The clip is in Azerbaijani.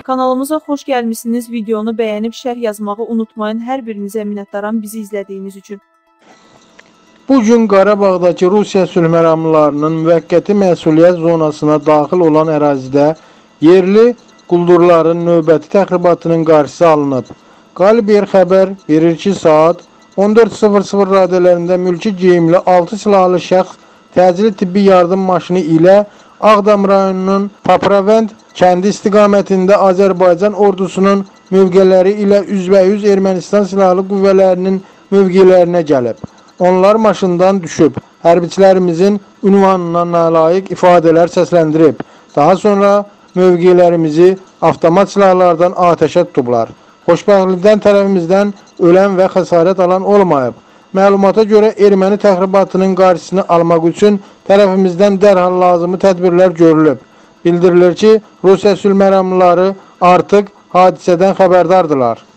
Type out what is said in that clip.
Kanalımıza xoş gəlmişsiniz. Videonu bəyənib şərh yazmağı unutmayın. Hər birinizə minnətdaram bizi izlədiyiniz üçün. Bugün Qarabağdakı Rusiya sülh məramlılarının müvəqqəti məsuliyyət zonasına daxil olan ərazidə yerli quldurların növbəti təxribatının qarşısı alınıb. Qalib yer xəbər verir ki, saat 14:00 radələrində mülki geyimli 6 silahlı şəxs təcili tibbi yardım maşını ilə Ağdam rayonunun Papravend kəndi istiqamətində Azərbaycan ordusunun mövqeləri ilə üzbəyüz Ermənistan silahlı qüvvələrinin mövqelərinə gəlib. Onlar maşından düşüb, hərbiçilərimizin ünvanına nalayiq ifadələr səsləndirib. Daha sonra mövqelərimizi avtomat silahlardan atəşə tutublar. Xoşbəxtlikdən tərəfimizdən ölən və xəsarət alan olmayıb. Məlumata görə erməni təxribatının qarşısını almaq üçün tərəfimizdən dərhal lazımi tədbirlər görülüb. Bildirilir ki, Rusiya sülh məramlıları artıq hadisədən xəbərdardırlar.